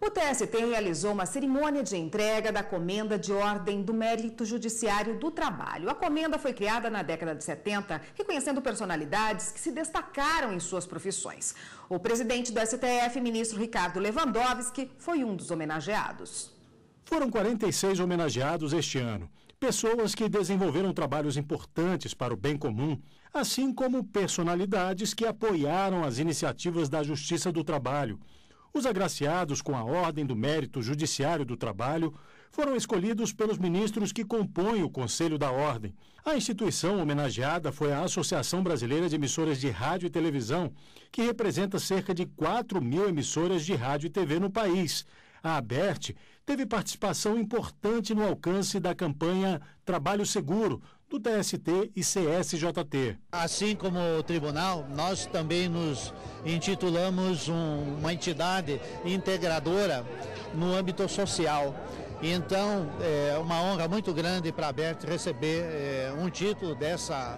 O TST realizou uma cerimônia de entrega da Comenda de Ordem do Mérito Judiciário do Trabalho. A comenda foi criada na década de 70, reconhecendo personalidades que se destacaram em suas profissões. O presidente do STF, ministro Ricardo Lewandowski, foi um dos homenageados. Foram 46 homenageados este ano. Pessoas que desenvolveram trabalhos importantes para o bem comum, assim como personalidades que apoiaram as iniciativas da Justiça do Trabalho. Os agraciados com a Ordem do Mérito Judiciário do Trabalho foram escolhidos pelos ministros que compõem o Conselho da Ordem. A instituição homenageada foi a Associação Brasileira de Emissoras de Rádio e Televisão, que representa cerca de 4.000 emissoras de rádio e TV no país. A ABERT teve participação importante no alcance da campanha Trabalho Seguro, do TST e CSJT. Assim como o tribunal, nós também nos intitulamos uma entidade integradora no âmbito social. Então, é uma honra muito grande para a ABERT receber um título dessa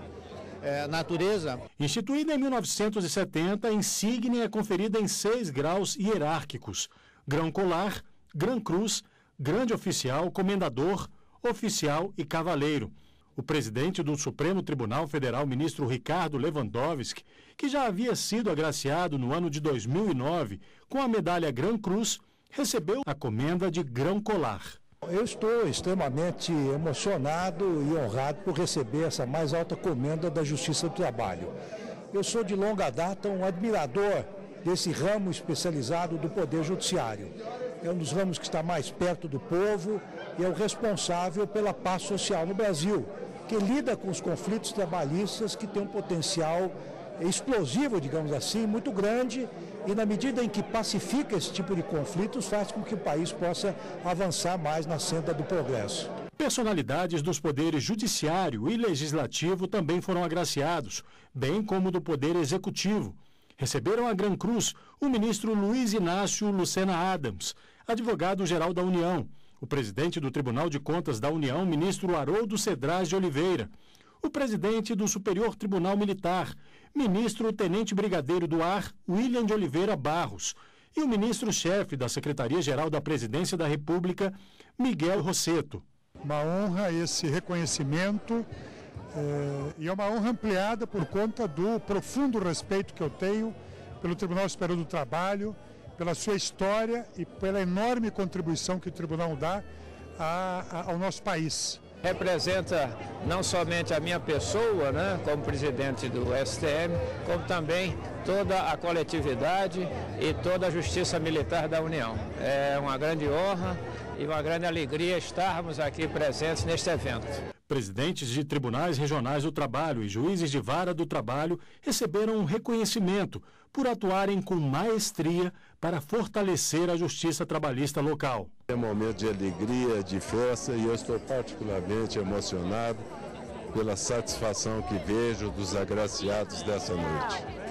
natureza. Instituída em 1970, a insígnia é conferida em 6 graus hierárquicos: Grão Colar, Gran Cruz, Grande Oficial, Comendador, Oficial e Cavaleiro. O presidente do Supremo Tribunal Federal, ministro Ricardo Lewandowski, que já havia sido agraciado no ano de 2009 com a medalha Gran Cruz, recebeu a comenda de Grão Colar. Eu estou extremamente emocionado e honrado por receber essa mais alta comenda da Justiça do Trabalho. Eu sou de longa data um admirador desse ramo especializado do Poder Judiciário. É um dos ramos que está mais perto do povo e é o responsável pela paz social no Brasil, que lida com os conflitos trabalhistas que tem um potencial explosivo, digamos assim, muito grande, e na medida em que pacifica esse tipo de conflitos, faz com que o país possa avançar mais na senda do progresso. Personalidades dos poderes judiciário e legislativo também foram agraciados, bem como do Poder Executivo. Receberam a Gran Cruz o ministro Luiz Inácio Lucena Adams, advogado-geral da União, o presidente do Tribunal de Contas da União, ministro Haroldo Cedrais de Oliveira, o presidente do Superior Tribunal Militar, ministro Tenente Brigadeiro do Ar, William de Oliveira Barros, e o ministro-chefe da Secretaria-Geral da Presidência da República, Miguel Rosseto. Uma honra esse reconhecimento e é uma honra ampliada por conta do profundo respeito que eu tenho pelo Tribunal Superior do Trabalho, pela sua história e pela enorme contribuição que o Tribunal dá ao nosso país. Representa não somente a minha pessoa, né, como presidente do STM, como também toda a coletividade e toda a Justiça Militar da União. É uma grande honra e uma grande alegria estarmos aqui presentes neste evento. Presidentes de tribunais regionais do trabalho e juízes de vara do trabalho receberam um reconhecimento por atuarem com maestria para fortalecer a justiça trabalhista local. É um momento de alegria, de festa, e eu estou particularmente emocionado pela satisfação que vejo dos agraciados dessa noite.